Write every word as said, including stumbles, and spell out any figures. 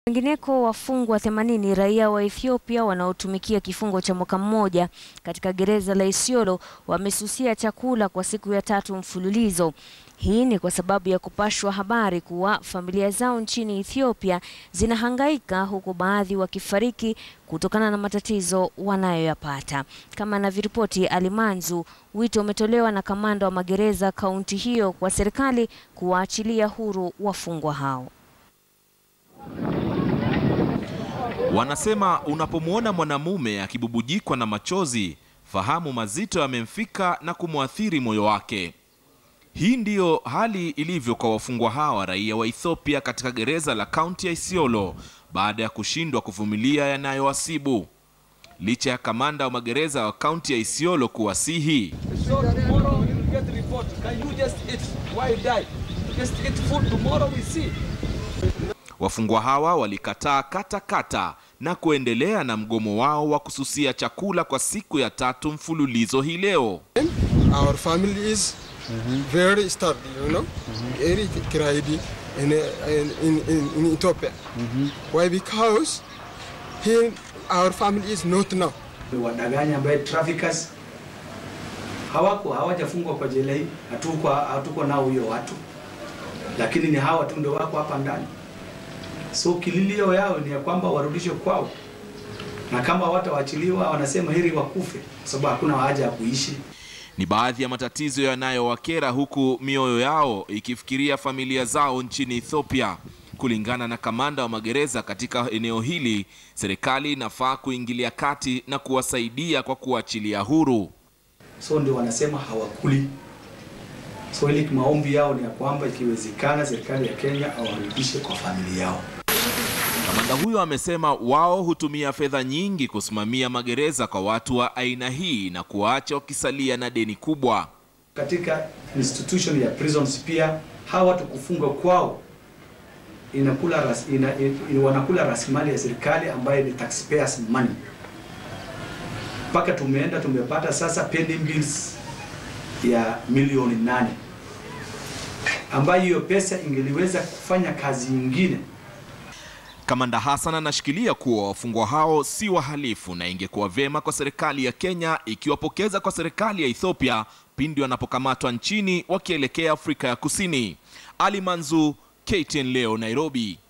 Wengineko, wafungwa themanini raia wa Ethiopia wanaotumikia kifungo cha mwaka mmoja katika gereza la Isiolo wamesusia chakula kwa siku ya tatu mfululizo. Hii ni kwa sababu ya kupashwa habari kuwa familia zao nchini Ethiopia zinahangaika, huku baadhi wakifariki kutokana na matatizo wanayoyapata. Kama anavyoripoti Ali Manzu, wito umetolewa na kamanda wa magereza kaunti hiyo kwa serikali kuwaachilia huru wafungwa hao. Wanasema unapomwona mwanamume akibubujikwa na machozi, fahamu mazito yamemfika na kumwathiri moyo wake. Hii ndiyo hali ilivyo kwa wafungwa hawa raia wa Ethiopia katika gereza la kaunti ya Isiolo baada ya kushindwa kuvumilia yanayowasibu. Licha ya kamanda wa magereza wa kaunti ya Isiolo kuwasihi, wafungwa hawa walikataa kata kata na kuendelea na mgomo wao wa kususia chakula kwa siku ya tatu mfululizo hii leo. Our family is very starved, you know, very crying in, in, in, in Ethiopia. Why? Because here our family is not now. Wadanganya ambaye traffickers hawako hawajafungwa kwa jela hii, hatuko hatuko nao huyo watu, lakini ni hawa tu ndio wako hapa ndani. So kililio yao ni ya kwamba warudishwe kwao, na kama hawataachiliwa wanasema heri wakufe sababu hakuna haja ya kuishi. Ni baadhi ya matatizo yanayowakera, huku mioyo yao ikifikiria familia zao nchini Ethiopia. Kulingana na kamanda wa magereza katika eneo hili, serikali inafaa kuingilia kati na kuwasaidia kwa kuachilia huru. So ndio wanasema hawakuli. So ile maombi yao ni ya kwamba ikiwezekana serikali ya Kenya awarudishe kwa familia yao. Kamanda huyo amesema wao hutumia fedha nyingi kusimamia magereza kwa watu wa aina hii na kuacha wakisalia na deni kubwa. Katika institution ya prisons pia hawa watu kufungwa kwao inakula ras, ina, ina, wanakula rasilimali ya serikali ambayo ni taxpayers money. Paka tumeenda tumepata sasa pending bills ya milioni nane, ambayo hiyo pesa ingeliweza kufanya kazi nyingine. Kamanda Hassan anashikilia kuwa wafungwa hao si wahalifu na ingekuwa vema kwa serikali ya Kenya ikiwapokeza kwa serikali ya Ethiopia pindi wanapokamatwa nchini wakielekea Afrika ya Kusini. Ali Manzu, K T N leo, Nairobi.